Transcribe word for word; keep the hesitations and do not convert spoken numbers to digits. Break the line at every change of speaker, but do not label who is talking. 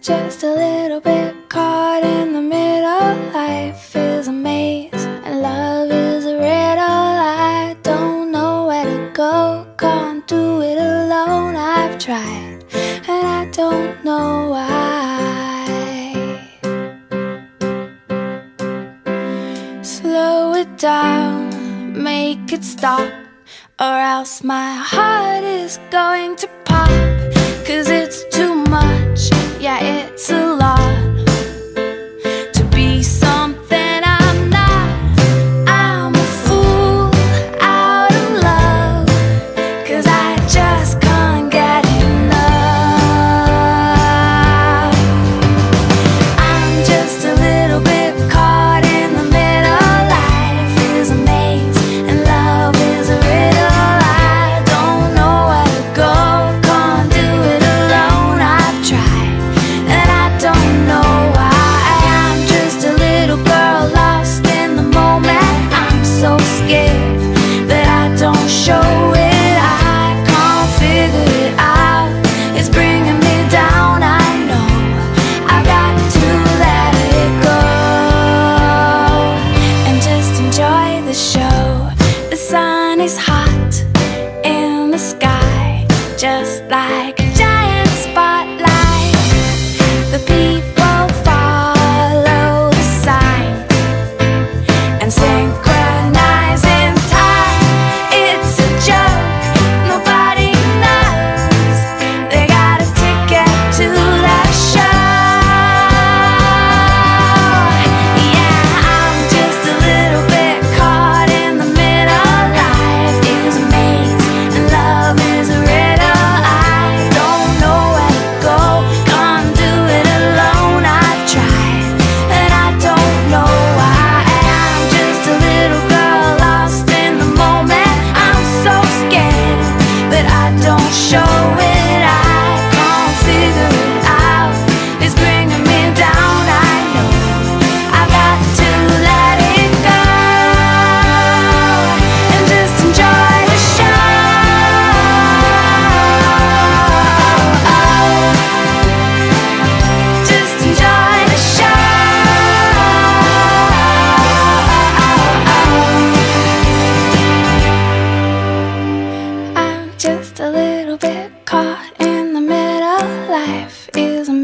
just a little bit caught in the middle. Life is a maze and love is a riddle. I don't know where to go, can't do it alone. I've tried and I don't know why. Slow it down, make it stop, or else my heart is going to pop. Cause it's too much, yeah, it's a lot to be something I'm not. I'm a fool out of love, cause I just can't get enough. I'm just a little bit caught in the middle. Life is a maze and love is a riddle. I don't know where to go, can't do it alone. I've tried and I don't know why. I'm just a little girl lost in the moment. I'm so scared that I don't show it. I can't figure it out, it's bringing me down. I know I've got to let it go and just enjoy the show. The sun is hot in the sky, just like a giant spotlight. The people follow the signs and synchronize in time. It's a joke, nobody knows they got a ticket to that show. Yeah, I'm just a little bit caught in the middle. Life is a maze and love is a riddle. I don't know where to go, can't do it alone. I've tried and I don't know why. I'm just a little girl lost in the moment. I'm so scared, but I don't show it. I can't figure it out, it's bringing me down. I know I've got to let it go and just enjoy the show. Just enjoy the show. I'm just a little bit caught in the middle. Life is a